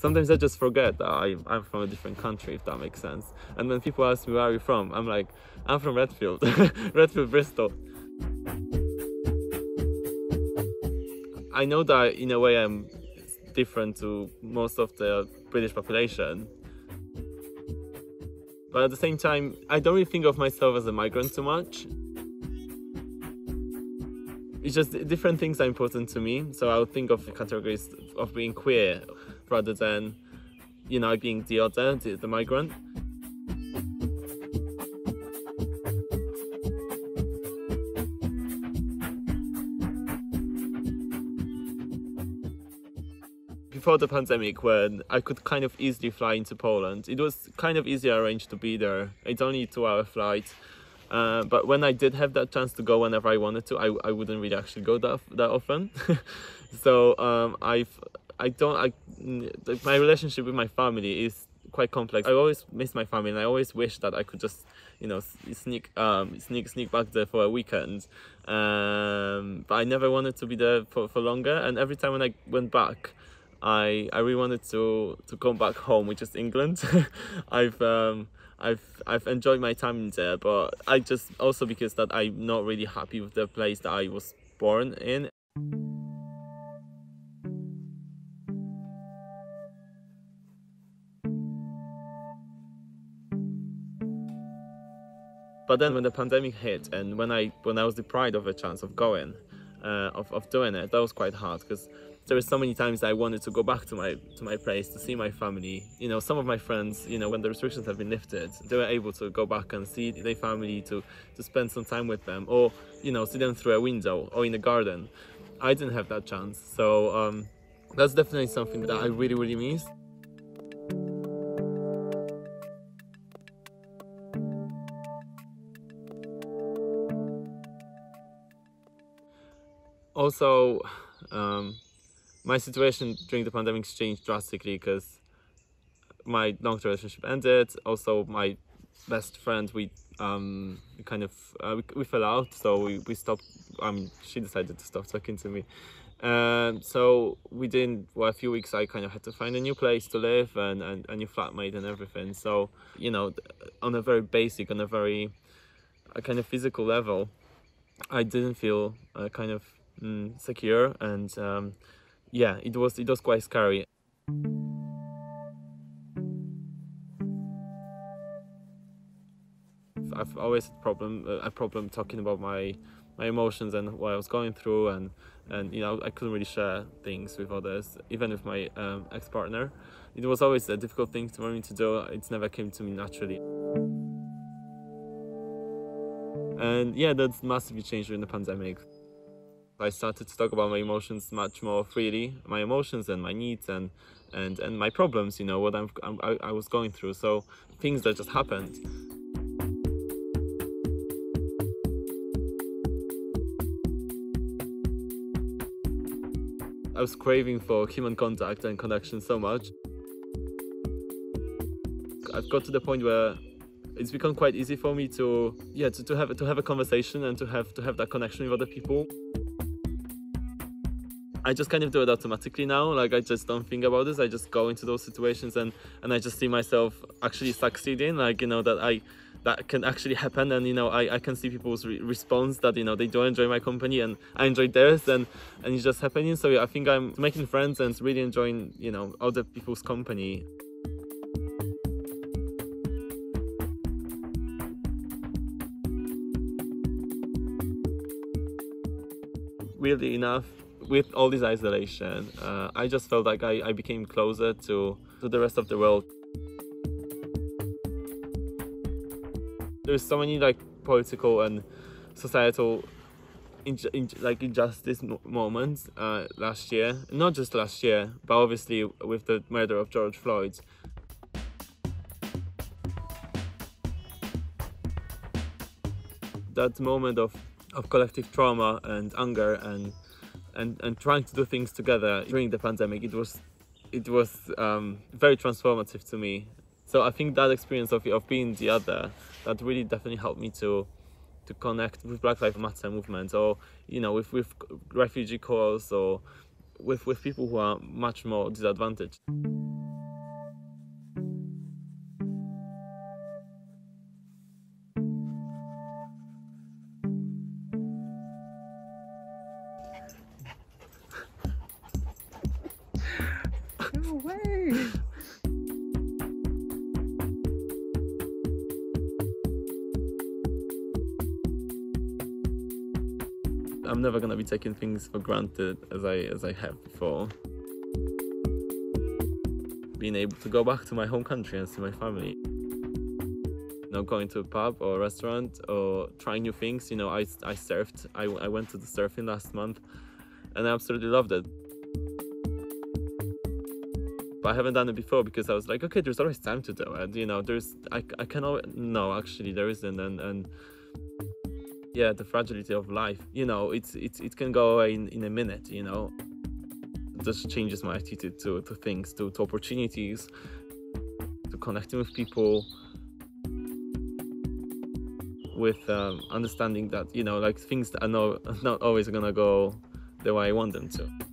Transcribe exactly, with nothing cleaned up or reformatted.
sometimes I just forget that I, I'm from a different country, if that makes sense. And when people ask me, where are you from? I'm like, I'm from Redfield, Redfield, Bristol. I know that in a way I'm different to most of the British population. But at the same time, I don't really think of myself as a migrant too much. It's just different things are important to me. So I would think of the categories of being queer rather than, you know, being the other, the, the migrant. Before the pandemic, when I could kind of easily fly into Poland, it was kind of easy arranged to be there. It's only a two-hour flight. Uh, but when I did have that chance to go whenever I wanted to, I, I wouldn't really actually go that that often. So um, I've I don't I my relationship with my family is quite complex. I always miss my family, and I always wish that I could just, you know, sneak um, sneak sneak back there for a weekend. Um, but I never wanted to be there for, for longer. And every time when I went back, I I really wanted to to come back home, which is England. I've um. I've I've enjoyed my time there, but I just also because that I'm not really happy with the place that I was born in. But then when the pandemic hit, and when I when I was deprived of a chance of going, uh, of of doing it, that was quite hard because there were so many times I wanted to go back to my to my place to see my family. You know, some of my friends, you know, when the restrictions have been lifted, they were able to go back and see their family, to to spend some time with them, or, you know, see them through a window or in the garden. I didn't have that chance, so um, that's definitely something that I really really miss. Also, um, my situation during the pandemic changed drastically because my long-term relationship ended. Also, my best friend, we um we kind of uh, we, we fell out, so we, we stopped. I mean, she decided to stop talking to me. Um, so within well, a few weeks, I kind of had to find a new place to live and, and a new flatmate and everything. So, you know, on a very basic, on a very a kind of physical level, I didn't feel uh, kind of mm, secure, and um, yeah, it was it was quite scary. I've always had problem uh, a problem talking about my my emotions and what I was going through, and and you know, I couldn't really share things with others, even with my um, ex-partner. It was always a difficult thing for me to do. It never came to me naturally. And yeah, that's massively changed during the pandemic. I started to talk about my emotions much more freely, my emotions and my needs and and and my problems, you know, what I'm, I, I was going through. So things that just happened. I was craving for human contact and connection so much. I've got to the point where it's become quite easy for me to yeah to, to have to have a conversation and to have to have that connection with other people. I just kind of do it automatically now. Like, I just don't think about this. I just go into those situations and and I just see myself actually succeeding. Like, you know, that I that can actually happen, and you know, I, I can see people's re response that, you know, they do enjoy my company and I enjoy theirs, and and it's just happening. So yeah, I think I'm making friends and really enjoying, you know, other people's company. Weirdly enough, with all this isolation, uh, I just felt like I, I became closer to, to the rest of the world. There's so many like political and societal in, in, like injustice moments uh, last year. Not just last year, but obviously with the murder of George Floyd. That moment of, of collective trauma and anger and and and trying to do things together during the pandemic, it was it was um, very transformative to me. So I think that experience of, of being the other, that really definitely helped me to to connect with Black Lives Matter movement, or, you know, with, with refugee cause, or with, with people who are much more disadvantaged. No way! I'm never gonna be taking things for granted as I as I have before. Being able to go back to my home country and see my family. You know, going to a pub or a restaurant or trying new things. You know, I, I surfed. I, I went to the surfing last month and I absolutely loved it. But I haven't done it before because I was like, okay, there's always time to do it. You know, there's, I, I can always, no, actually there isn't. And, and yeah, the fragility of life, you know, it's, it's, it can go away in, in a minute, you know. It just changes my attitude to, to things, to, to opportunities, to connecting with people, with um, understanding that, you know, like things that are not, not always gonna go the way I want them to.